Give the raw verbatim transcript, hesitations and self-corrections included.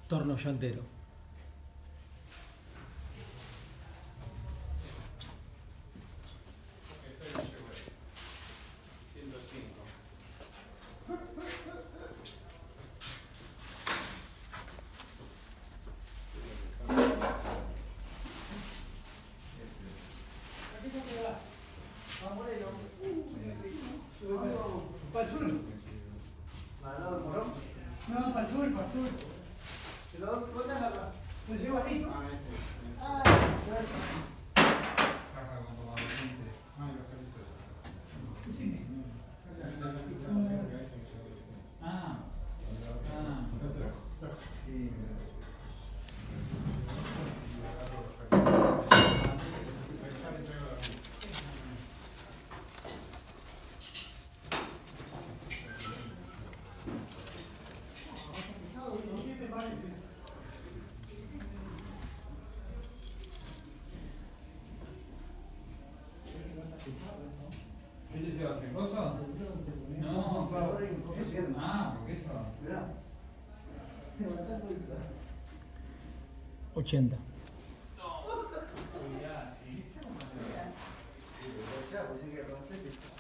torno llantero. ¿Para el sur? ¿Al lado del morón? No, para el sur, para el sur. ¿Pero dónde es la? ¿Lo llevo ahí? Ah, este. Ah, suerte. Sí. Ah. Ah. Sí. ¿Qué te parece? ¿Qué te llevas en cosa? No, claro. Eso, ah, porque eso. Mirá. ochenta. Ya, sí. Ya, pues sí que conoces que